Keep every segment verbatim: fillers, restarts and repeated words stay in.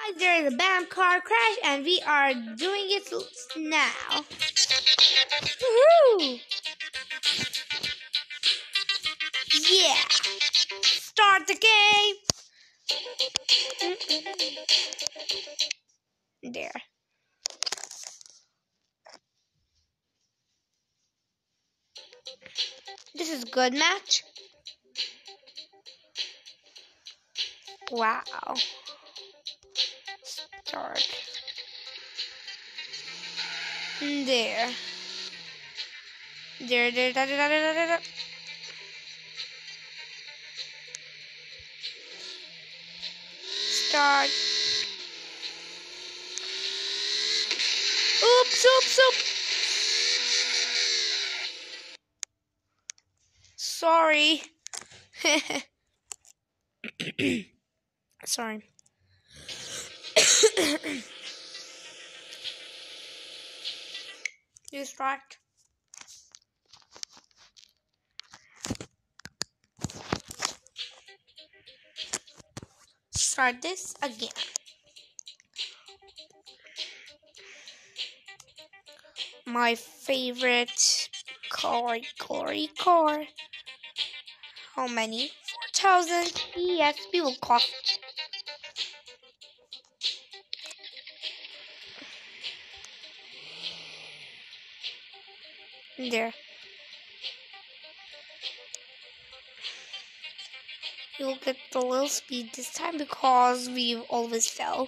Hi, there is a BAM car crash, and we are doing it now. Woohoo! Yeah! Start the game! There. This is good match. Wow. Start. There. There, there, da, da, da, da, da, da. Start. Oops, oops, oops. Sorry. Sorry. You start. Start this again. My favorite car, glory car. How many? four thousand. Yes, we will cost. There. You'll get the little speed this time because we always fell.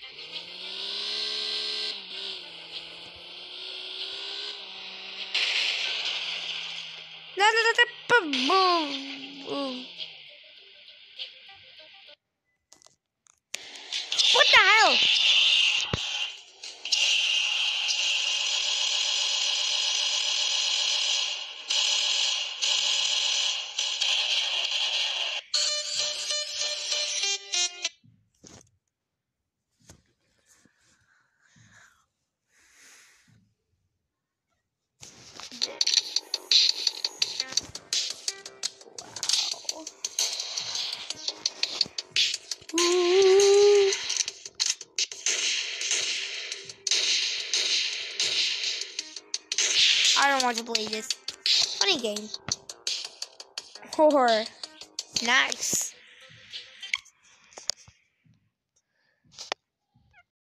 What the hell? I don't want to play this. Funny game. Horror. Nice.